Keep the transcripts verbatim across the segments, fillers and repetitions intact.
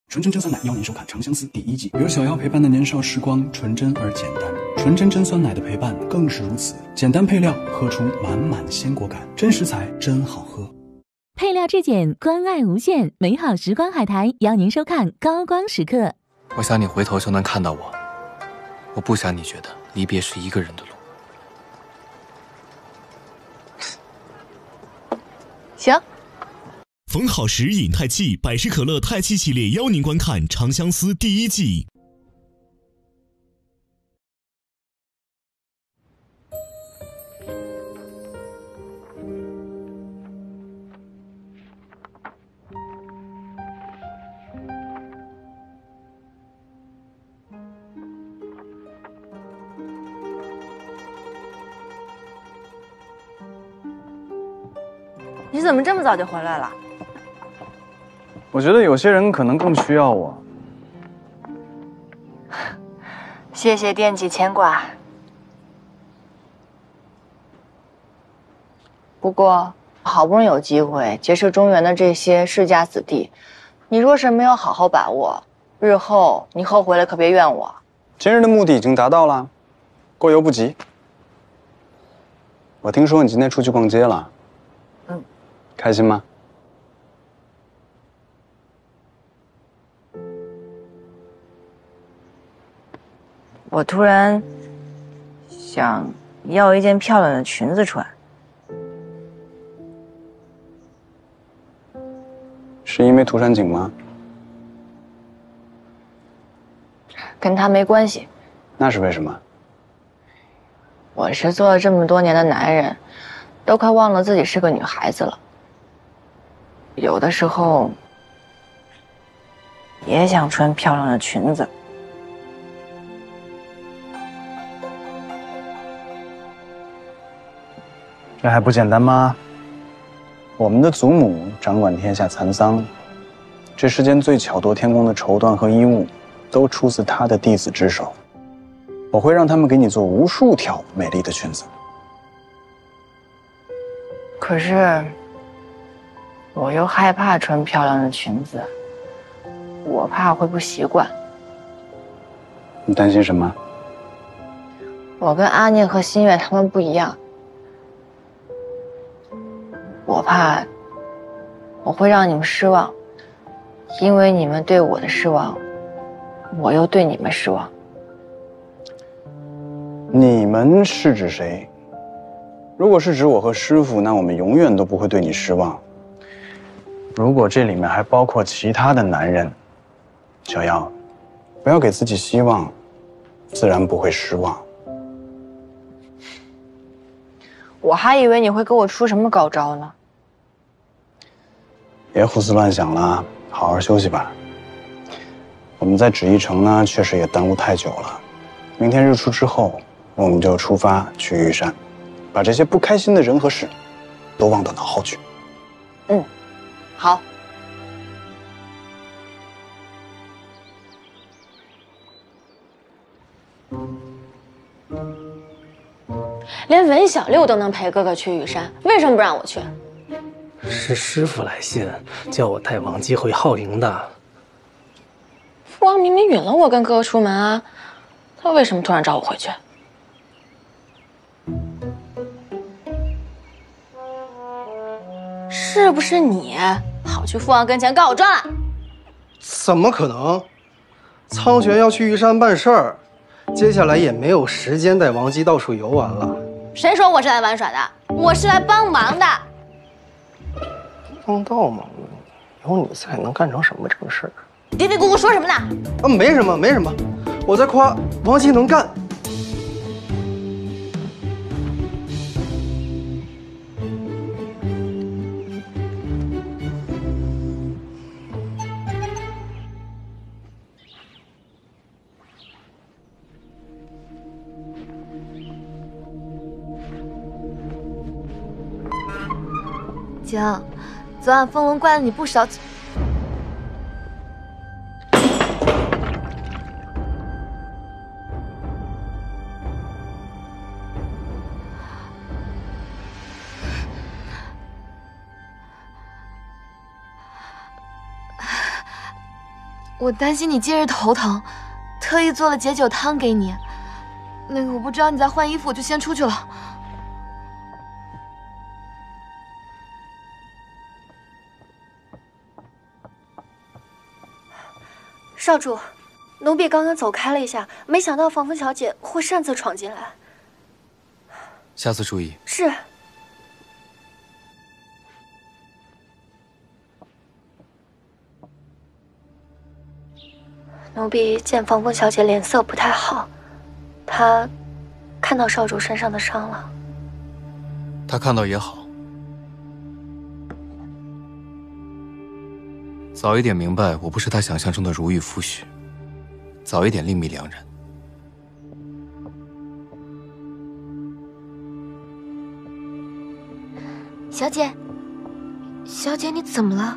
纯真真酸奶邀您收看《长相思》第一季。有小妖陪伴的年少时光，纯真而简单。纯真真酸奶的陪伴更是如此，简单配料，喝出满满鲜果感，真食材真好喝。 配料质简，关爱无限，美好时光海苔邀您收看高光时刻。 我想你回头就能看到我，我不想你觉得离别是一个人的路。 行。 逢好时饮太气，百事可乐太气系列邀您观看《长相思》第一季。 你怎么这么早就回来了？ 我觉得有些人可能更需要我。 谢谢惦记牵挂。不过好不容易有机会结识中原的这些世家子弟，你若是没有好好把握，日后你后悔了可别怨我。 今日的目的已经达到了，过犹不及。我听说你今天出去逛街了， 嗯， 开心吗？ 我突然想要一件漂亮的裙子穿， 是因为涂山璟吗？ 跟他没关系。 那是为什么？ 我是做了这么多年的男人，都快忘了自己是个女孩子了。有的时候也想穿漂亮的裙子。 这还不简单吗？我们的祖母掌管天下蚕桑，这世间最巧夺天工的绸缎和衣物，都出自她的弟子之手。我会让他们给你做无数条美丽的裙子。 可是，我又害怕穿漂亮的裙子，我怕会不习惯。 你担心什么？ 我跟阿念和新月他们不一样。我怕我会让你们失望，因为你们对我的失望，我又对你们失望。 你们是指谁？如果是指我和师父，那我们永远都不会对你失望。如果这里面还包括其他的男人，小妖，不要给自己希望，自然不会失望。 我还以为你会给我出什么高招呢。 别胡思乱想了，好好休息吧。我们在纸艺城呢，确实也耽误太久了。明天日出之后，我们就出发去玉山，把这些不开心的人和事都忘到脑后去。 嗯，好。连文小六都能陪哥哥去玉山，为什么不让我去？ 是师傅来信，叫我带王姬回浩陵的。 父王明明允了我跟哥哥出门啊，他为什么突然找我回去？是不是你跑去父王跟前告我专了？ 怎么可能？苍玄要去玉山办事儿，接下来也没有时间带王姬到处游玩了。 谁说我是来玩耍的？我是来帮忙的。 帮倒忙了，有你在能干成什么正事儿？ 嘀嘀咕咕说什么呢？ 啊，没什么，没什么，我在夸王姬能干。 景，昨晚风龙怪了你不少。 我担心你今日头疼，特意做了解酒汤给你。那个我不知道你在换衣服，我就先出去了。 少主，奴婢刚刚走开了一下，没想到防风小姐会擅自闯进来。 下次注意。 是。奴婢见防风小姐脸色不太好，她看到少主身上的伤了。 他看到也好，早一点明白我不是他想象中的如玉夫婿，早一点另觅良人。 小姐，小姐，你怎么了？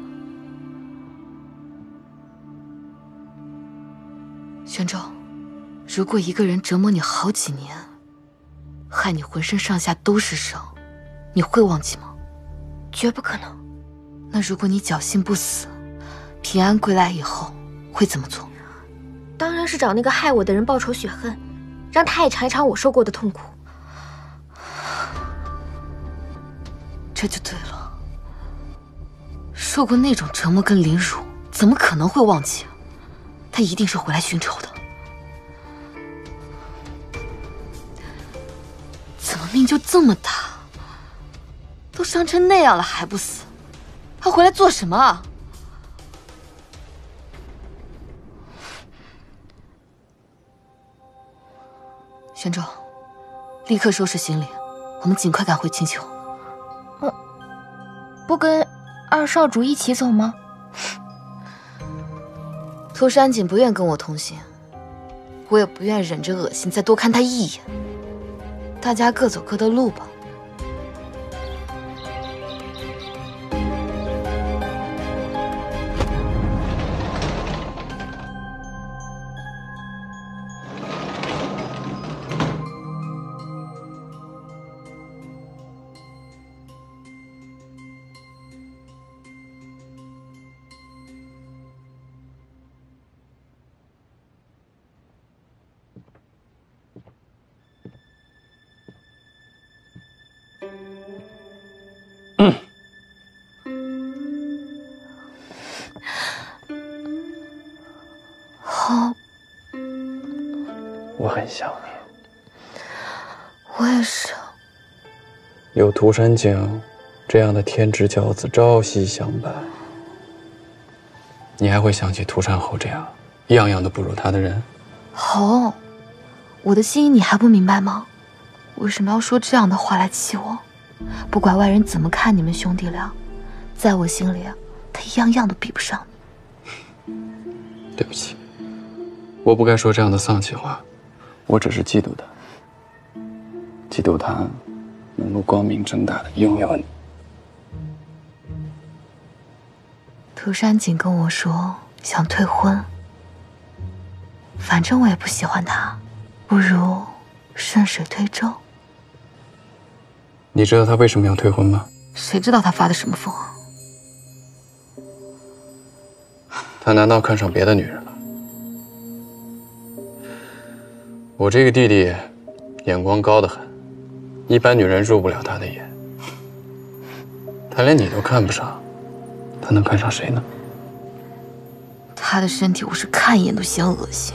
玄州，如果一个人折磨你好几年，害你浑身上下都是伤，你会忘记吗？ 绝不可能。 那如果你侥幸不死，平安归来以后，会怎么做？ 当然是找那个害我的人报仇雪恨，让他也尝一尝我受过的痛苦。 这就对了。受过那种折磨跟凌辱，怎么可能会忘记？他一定是回来寻仇的。怎么命就这么大？都伤成那样了还不死？他回来做什么啊？玄州，立刻收拾行李，我们尽快赶回青丘。 嗯，不跟二少主一起走吗？ 涂山璟不愿跟我同行，我也不愿忍着恶心再多看他一眼。大家各走各的路吧。好， 我很想你。 我也是。 有涂山璟这样的天之骄子朝夕相伴，你还会想起涂山侯这样样样都不如他的人？ 侯，我的心意你还不明白吗？为什么要说这样的话来气我？不管外人怎么看你们兄弟俩，在我心里，他一样样都比不上你。 对不起，我不该说这样的丧气话，我只是嫉妒他，嫉妒他能够光明正大的拥有你。 涂山璟跟我说想退婚，反正我也不喜欢他，不如顺水推舟。 你知道他为什么要退婚吗？ 谁知道他发的什么疯啊？ 他难道看上别的女人了？我这个弟弟眼光高得很，一般女人入不了他的眼。他连你都看不上，他能看上谁呢？ 他的身体我是看一眼都嫌恶心。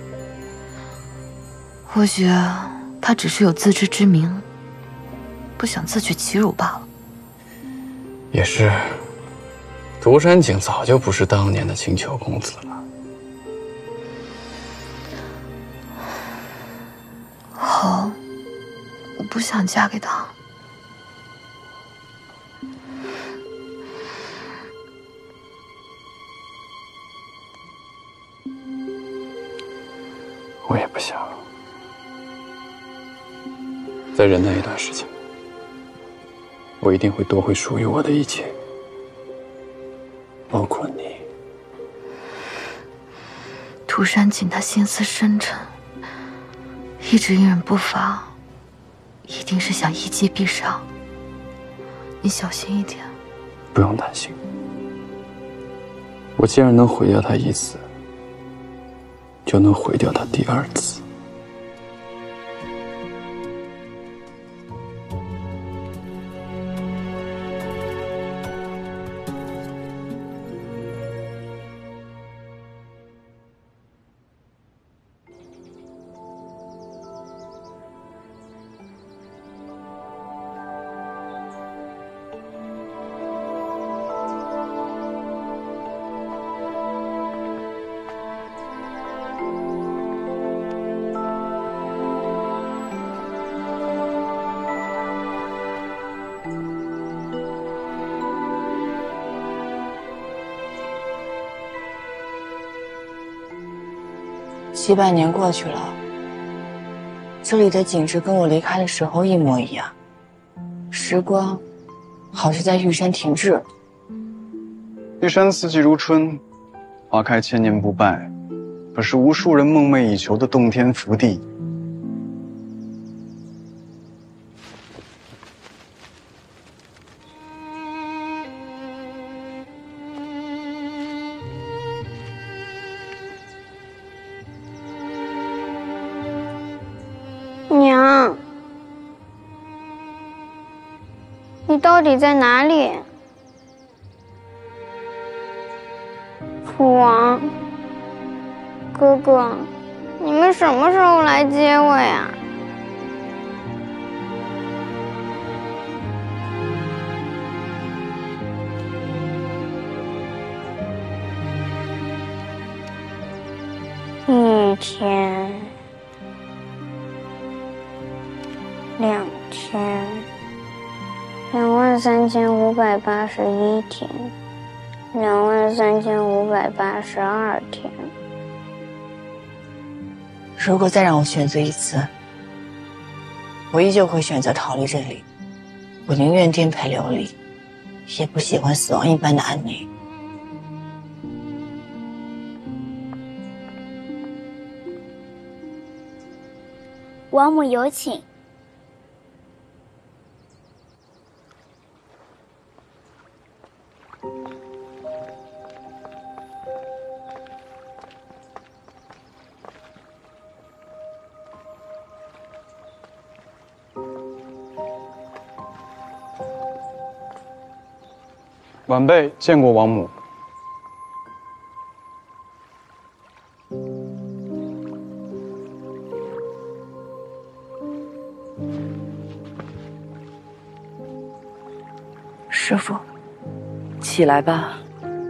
或许他只是有自知之明，不想自取其辱罢了。 也是，涂山璟早就不是当年的青丘公子了。 好，我不想嫁给他。 我也不想。再忍耐一段时间，我一定会夺回属于我的一切，包括你。 涂山璟他心思深沉，一直隐忍不发，一定是想一击必杀。你小心一点。 不用担心，我既然能毁掉他一次， 就能毁掉它第二次。 几百年过去了，这里的景致跟我离开的时候一模一样，时光好像在玉山停滞了。 玉山四季如春，花开千年不败，可是无数人梦寐以求的洞天福地。 娘，你到底在哪里？父王，哥哥，你们什么时候来接我呀？一天。两天，两万三千五百八十一天，两万三千五百八十二天。 如果再让我选择一次，我依旧会选择逃离这里。我宁愿颠沛流离，也不喜欢死亡一般的安宁。 王母有请。 晚辈见过王母。 师父，起来吧。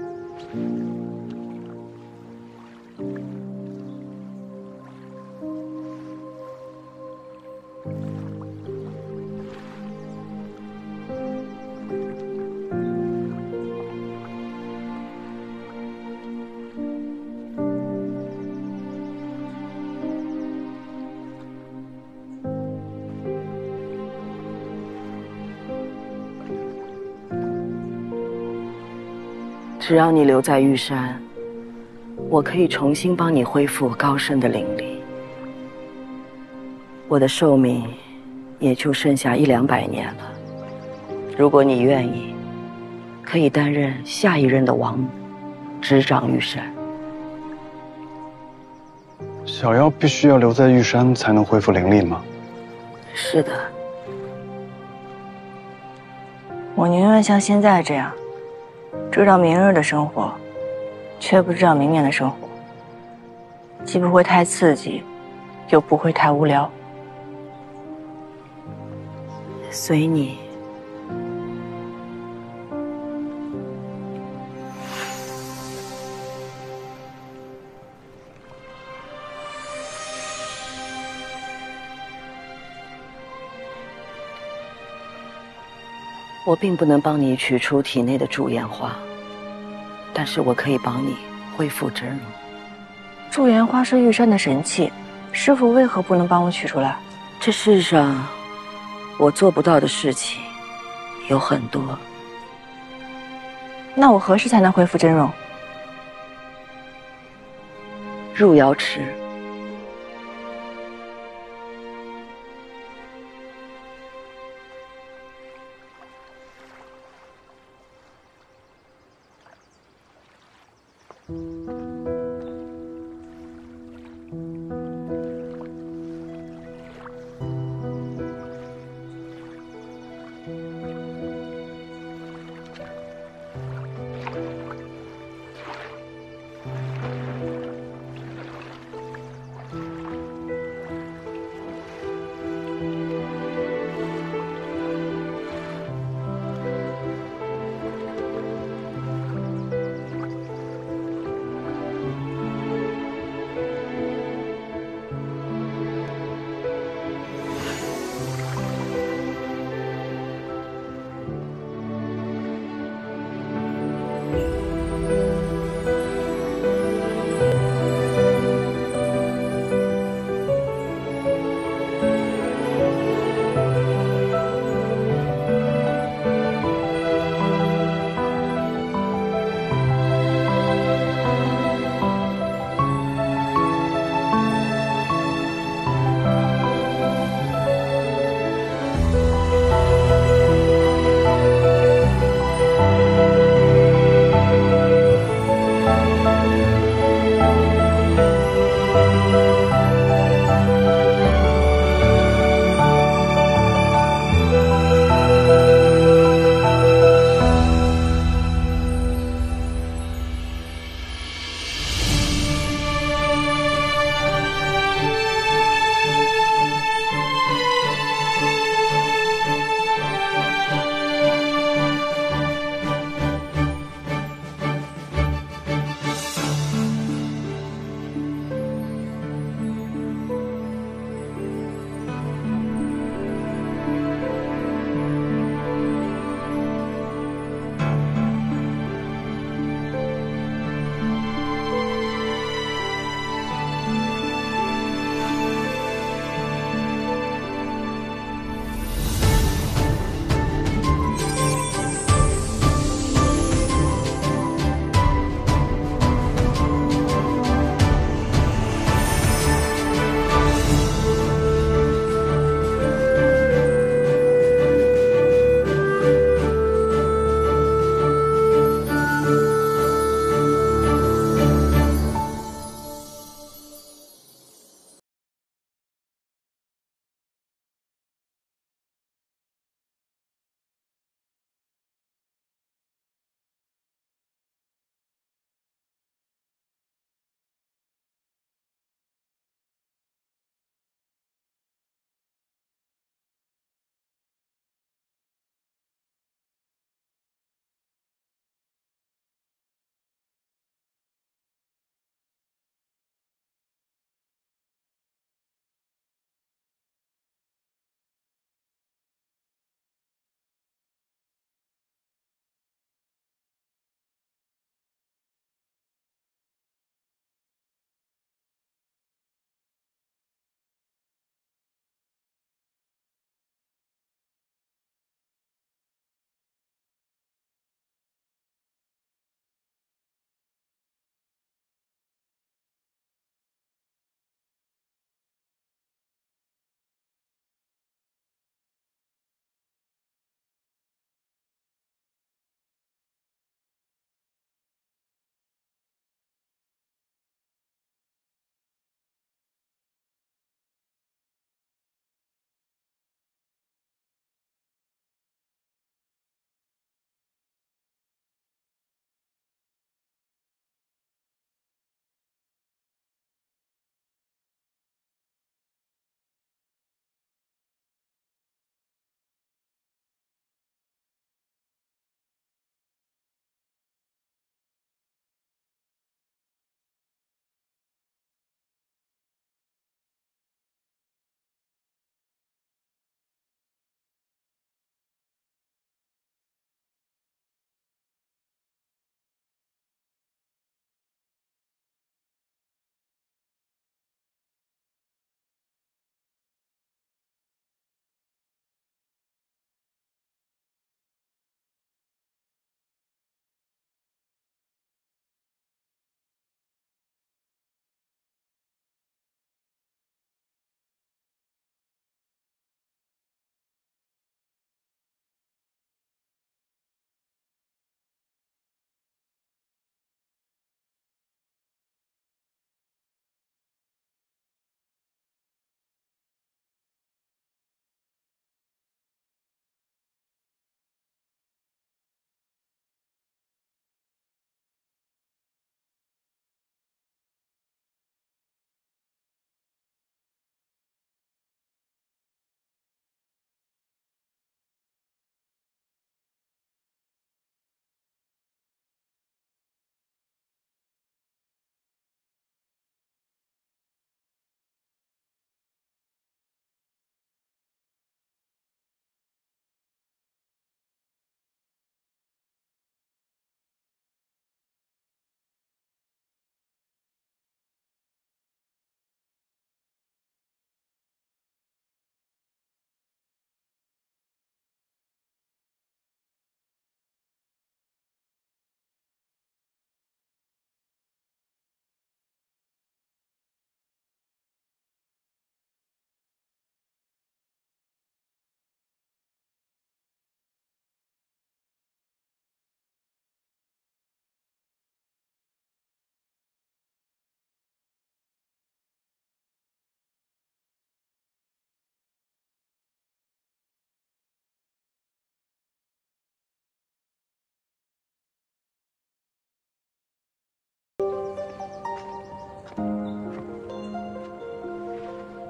只要你留在玉山，我可以重新帮你恢复高深的灵力。我的寿命也就剩下一两百年了。如果你愿意，可以担任下一任的王母，执掌玉山。 小妖必须要留在玉山才能恢复灵力吗？ 是的。 我宁愿像现在这样，知道明日的生活，却不知道明年的生活，既不会太刺激，又不会太无聊。 随你。我并不能帮你取出体内的祝颜花，但是我可以帮你恢复真容。 祝颜花是玉山的神器，师父为何不能帮我取出来？ 这世上我做不到的事情有很多。 那我何时才能恢复真容？ 入瑶池。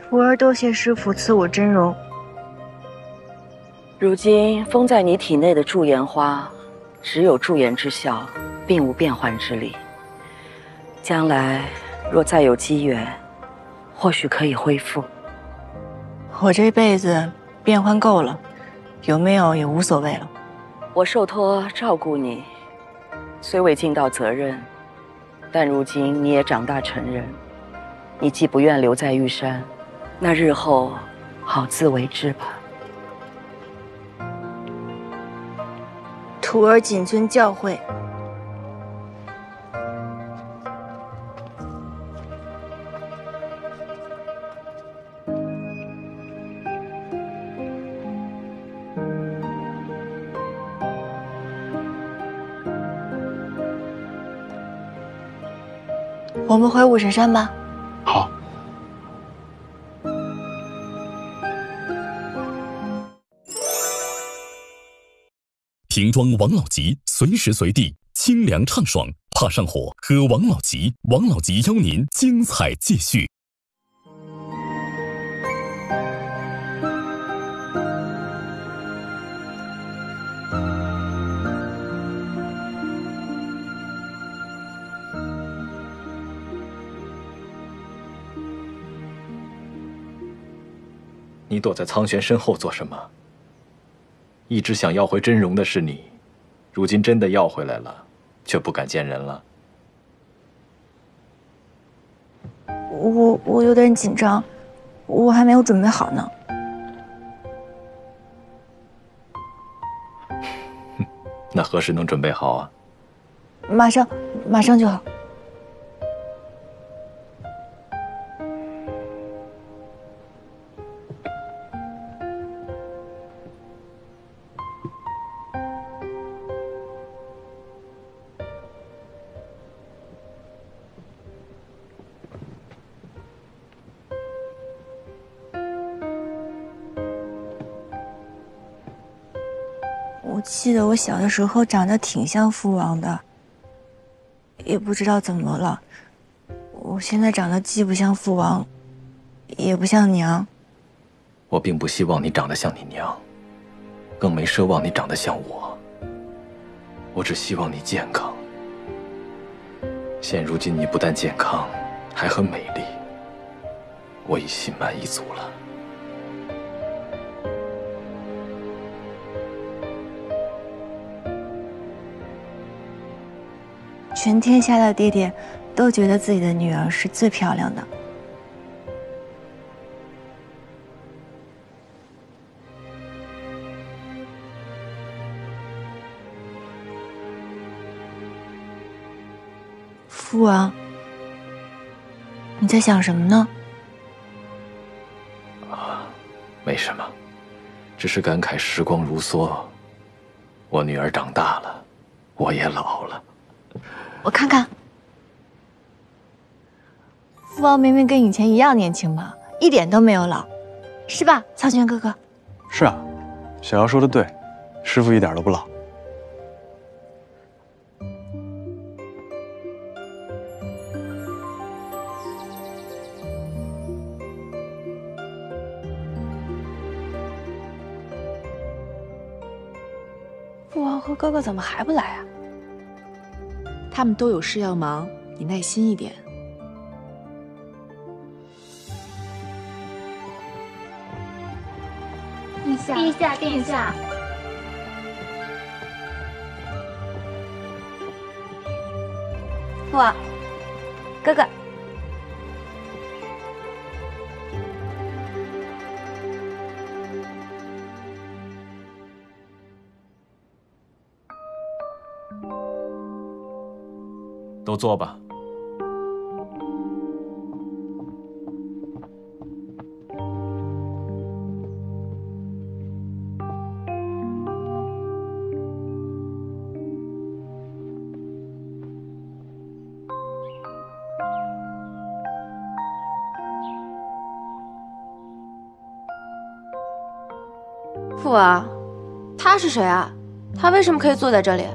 徒儿多谢师父赐我真容。 如今封在你体内的驻颜花，只有驻颜之效，并无变换之力。将来若再有机缘，或许可以恢复。 我这辈子变换够了，有没有也无所谓了。 我受托照顾你，虽未尽到责任，但如今你也长大成人，你既不愿留在玉山，那日后好自为之吧。 徒儿谨遵教诲。我们回五神山吧。 好。 瓶装王老吉，随时随地清凉畅爽，怕上火喝王老吉。王老吉邀您精彩继续。 你躲在苍玄身后做什么？一直想要回真容的是你，如今真的要回来了，却不敢见人了。 我我有点紧张，我还没有准备好呢。 那何时能准备好啊？ 马上，马上就好。我记得我小的时候长得挺像父王的，也不知道怎么了，我现在长得既不像父王，也不像娘。 我并不希望你长得像你娘，更没奢望你长得像我。我只希望你健康。现如今你不但健康，还很美丽，我已心满意足了。 全天下的爹爹都觉得自己的女儿是最漂亮的。父王，你在想什么呢？ 啊，没什么，只是感慨时光如梭，我女儿长大了，我也老了。 我看看，父王明明跟以前一样年轻嘛，一点都没有老，是吧，苍玄哥哥？ 是啊，小瑶说的对，师父一点都不老。 父王和哥哥怎么还不来啊？ 他们都有事要忙，你耐心一点。 陛下，陛下，殿下。 父王，哥哥。 都坐吧。 父王，他是谁啊？他为什么可以坐在这里？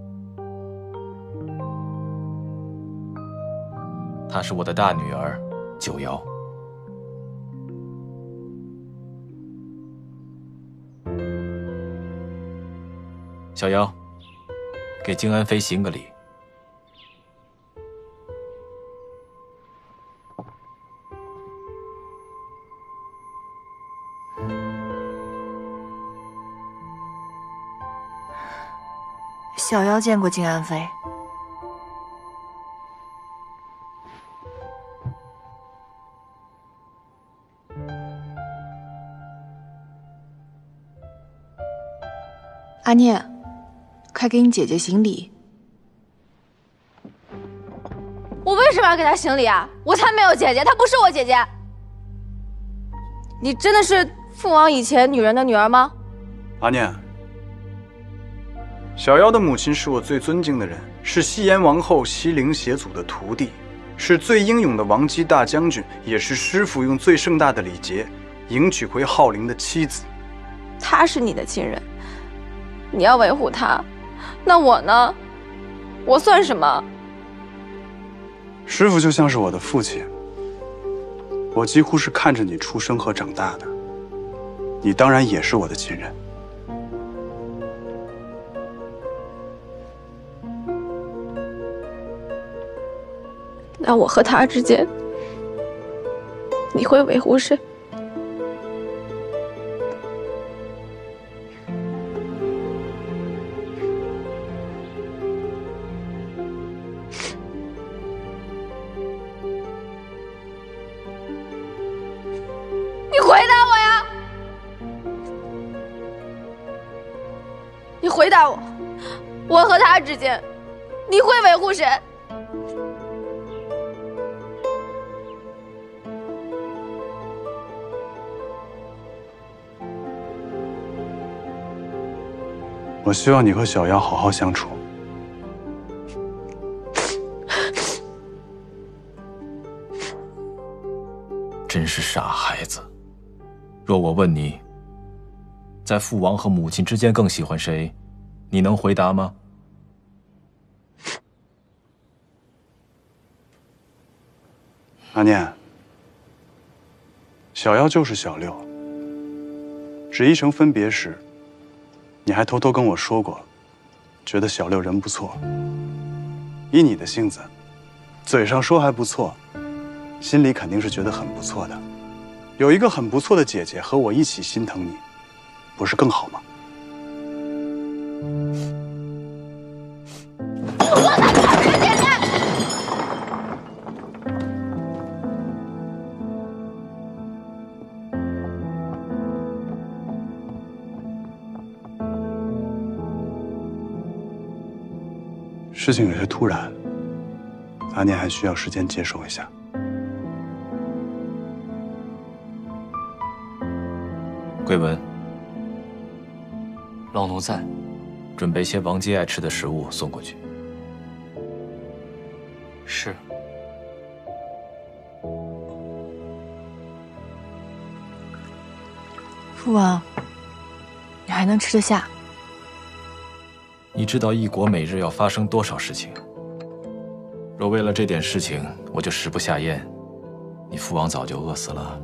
她是我的大女儿， 九瑶。小瑶，给静安妃行个礼。 小妖见过静安妃。 阿念，快给你姐姐行礼。 我为什么要给她行礼啊？我才没有姐姐，她不是我姐姐。你真的是父王以前女人的女儿吗？ 阿念，小妖的母亲是我最尊敬的人，是西炎王后西陵邪祖的徒弟，是最英勇的王姬大将军，也是师父用最盛大的礼节迎娶回浩陵的妻子。 她是你的亲人，你要维护她，那我呢？我算什么？ 师父就像是我的父亲，我几乎是看着你出生和长大的，你当然也是我的亲人。 那我和他之间，你会维护谁？你回答我呀！你回答我，我和他之间，你会维护谁？ 我希望你和小妖好好相处。 真是傻孩子。若我问你，在父王和母亲之间更喜欢谁，你能回答吗？ 阿念，小妖就是小六。执一成分别时，你还偷偷跟我说过，觉得小六人不错。以你的性子，嘴上说还不错，心里肯定是觉得很不错的。有一个很不错的姐姐和我一起心疼你，不是更好吗？ 我才不是姐姐！ 事情有些突然，阿念还需要时间接受一下。 桂文， 老奴在。 准备些王姬爱吃的食物送过去。 是。 父王，你还能吃得下？ 你知道一国每日要发生多少事情？若为了这点事情我就食不下咽，你父王早就饿死了。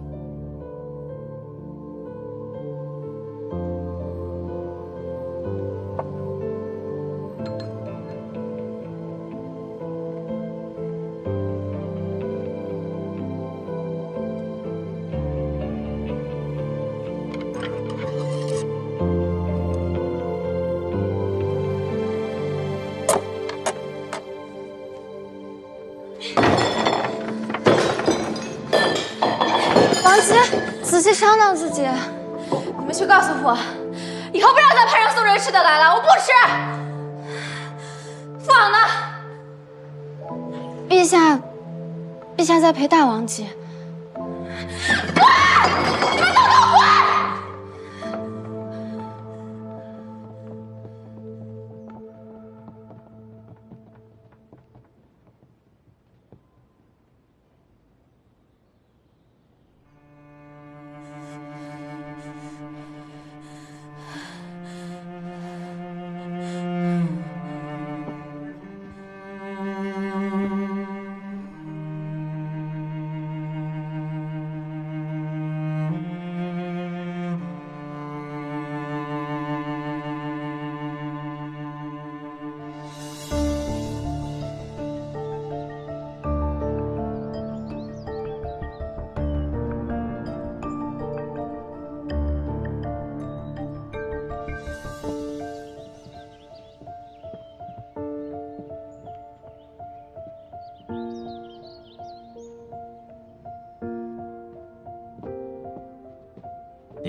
仔细商量自己。你们去告诉父王，以后不要再派人送人吃的来了，我不吃。父王呢？ 陛下，陛下在陪大王姬。 滚！你们都给我滚！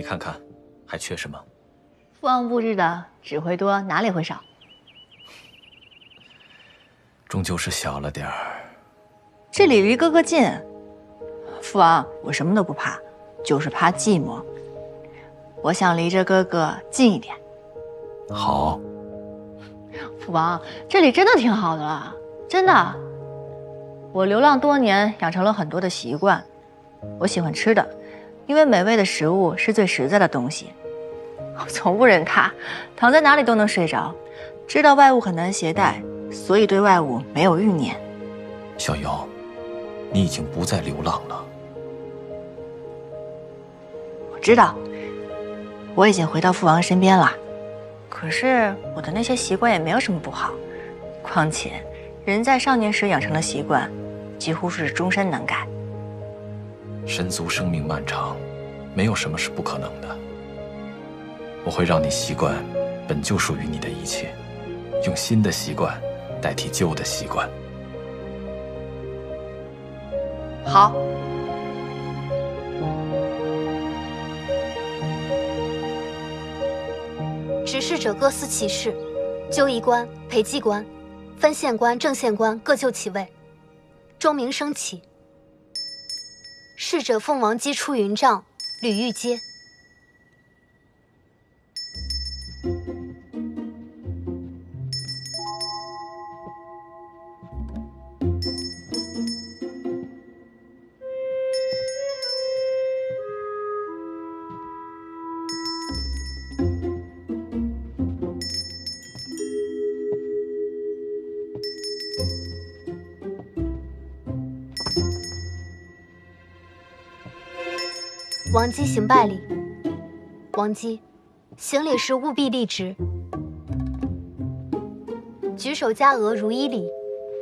看看，还缺什么？ 父王布置的只会多，哪里会少？ 终究是小了点儿。 这里离哥哥近。父王，我什么都不怕，就是怕寂寞。我想离着哥哥近一点。 好。 父王，这里真的挺好的了，真的。我流浪多年，养成了很多的习惯。我喜欢吃的，因为美味的食物是最实在的东西。我从不忍塌，躺在哪里都能睡着。知道外物很难携带，所以对外物没有欲念。 小瑶，你已经不再流浪了。 我知道，我已经回到父王身边了。可是我的那些习惯也没有什么不好，况且人在少年时养成的习惯，几乎是终身难改。 神族生命漫长，没有什么是不可能的。我会让你习惯本就属于你的一切，用新的习惯代替旧的习惯。 好。 执事者各司其事，纠仪官、陪祭官、分县官、正县官各就其位。钟鸣升起。侍者凤王姬出云帐，吕玉阶。王姬行拜礼。王姬，行礼时务必立直，举手加额如一礼。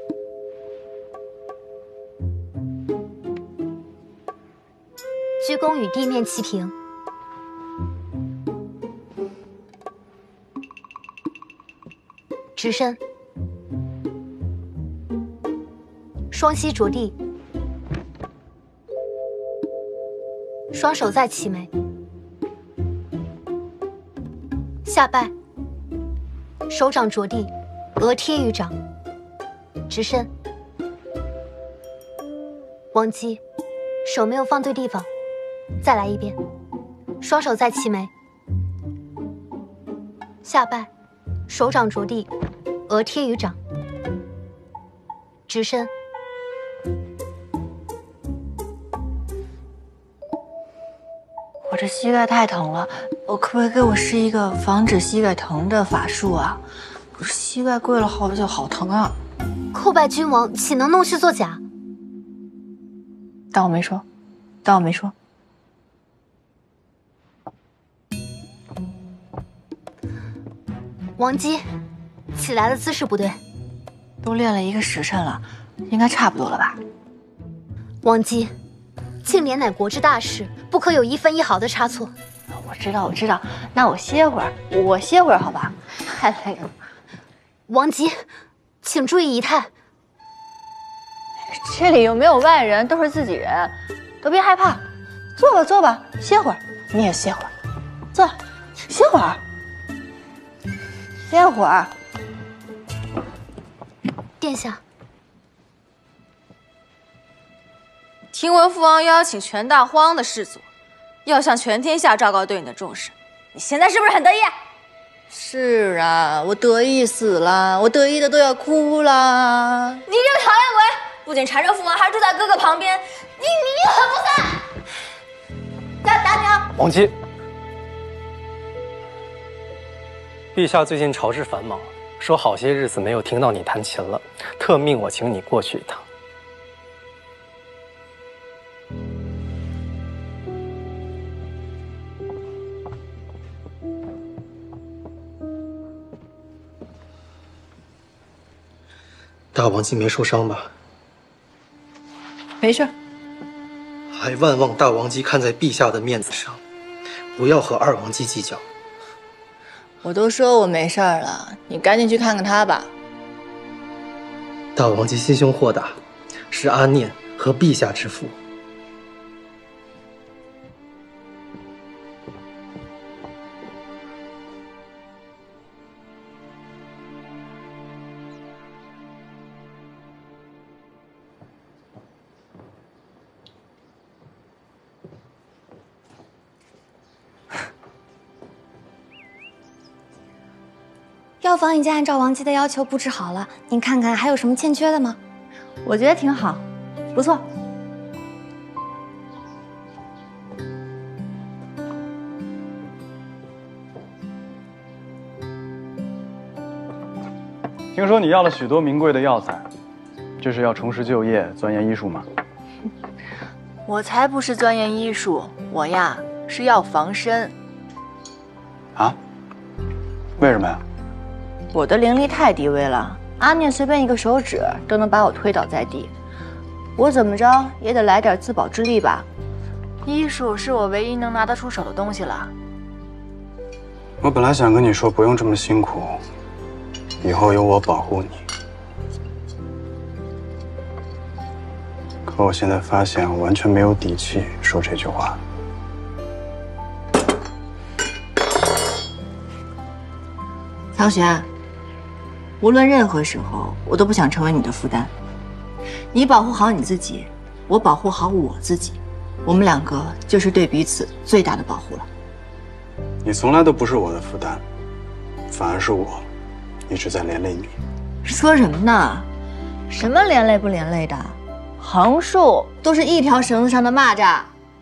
鞠躬与地面齐平。直身，双膝着地。双手在齐眉，下拜，手掌着地，额贴于掌，直身。王姬，手没有放对地方，再来一遍。双手在齐眉，下拜，手掌着地，额贴于掌，直身。 我这膝盖太疼了，我可不可以给我试一个防止膝盖疼的法术啊？我膝盖跪了好久，好疼啊！ 叩拜君王，岂能弄虚作假？ 当我没说，当我没说。 王姬，起来的姿势不对。 都练了一个时辰了，应该差不多了吧？ 王姬，庆典乃国之大事，不可有一分一毫的差错。 我知道，我知道。那我歇会儿，我歇会儿，好吧？太累了。 王姬，请注意仪态。 这里又没有外人，都是自己人，都别害怕。坐吧，坐吧，歇会儿。你也歇会儿，坐，歇会儿，歇会儿。 殿下。 听闻父王邀请全大荒的士族，要向全天下昭告对你的重视，你现在是不是很得意？ 是啊，我得意死了，我得意的都要哭了。 你这个讨厌鬼，不仅缠着父王，还住在哥哥旁边，你你狠不散！打打鸟！ 王姬，陛下最近朝事繁忙，说好些日子没有听到你弹琴了，特命我请你过去一趟。 大王姬没受伤吧？ 没事。 还万望大王姬看在陛下的面子上，不要和二王姬计较。 我都说我没事儿了，你赶紧去看看他吧。 大王姬心胸豁达，是阿念和陛下之福。 药房已经按照王姬的要求布置好了，您看看还有什么欠缺的吗？ 我觉得挺好，不错。 听说你要了许多名贵的药材，这是要重拾旧业、钻研医术吗？ 我才不是钻研医术，我呀是要防身。 啊？为什么呀？ 我的灵力太低微了，阿念随便一个手指都能把我推倒在地，我怎么着也得来点自保之力吧。 医术是我唯一能拿得出手的东西了。 我本来想跟你说不用这么辛苦，以后有我保护你。可我现在发现我完全没有底气说这句话。 苍玄，无论任何时候，我都不想成为你的负担。你保护好你自己，我保护好我自己，我们两个就是对彼此最大的保护了。 你从来都不是我的负担，反而是我一直在连累你。 说什么呢？什么连累不连累的？横竖都是一条绳子上的蚂蚱。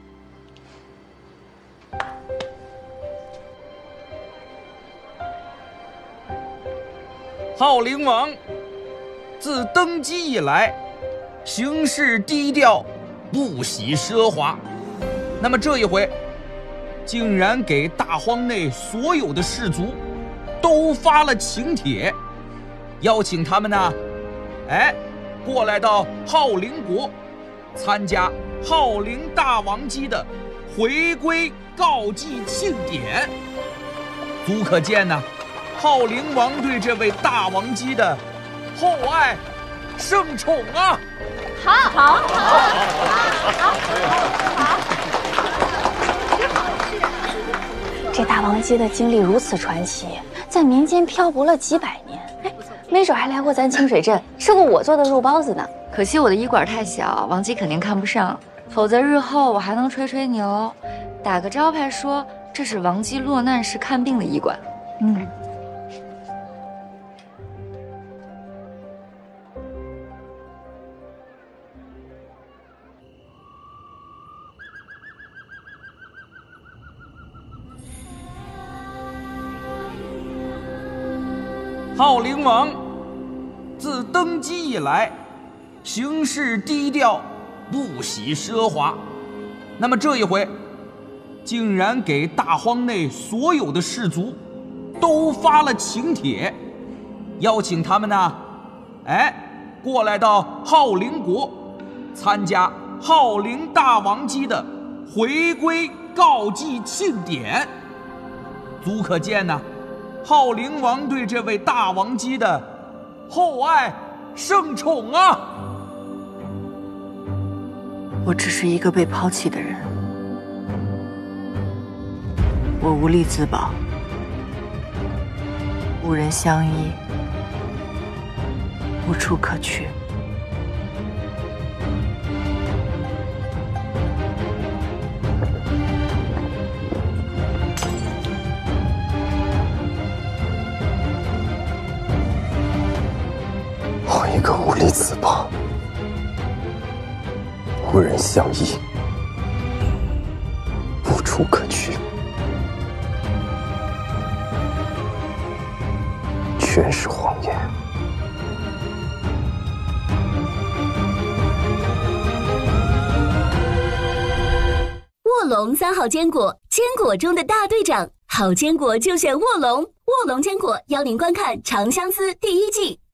昊灵王自登基以来，行事低调，不喜奢华。那么这一回，竟然给大荒内所有的士族都发了请帖，邀请他们呢，哎，过来到昊灵国参加昊灵大王姬的回归告祭庆典。足可见呢，昊灵王对这位大王姬的厚爱盛宠啊！ 好，好，好，好，好。这大王姬的经历如此传奇，在民间漂泊了几百年，哎，没准还来过咱清水镇，吃过我做的肉包子呢。 可惜我的医馆太小，王姬肯定看不上，否则日后我还能吹吹牛，打个招牌说这是王姬落难时看病的医馆。 嗯。 昊灵王自登基以来，行事低调，不喜奢华。那么这一回，竟然给大荒内所有的士族都发了请帖，邀请他们呢，哎，过来到昊灵国参加昊灵大王姬的回归告祭庆典。足可见呢，昊灵王对这位大王姬的厚爱盛宠啊！ 我只是一个被抛弃的人，我无力自保，无人相依，无处可去。 我一个无力自保，无人相依，无处可去，全是谎言。 卧龙三号坚果，坚果中的大队长，好坚果就选卧龙。卧龙坚果邀您观看《长相思》第一季。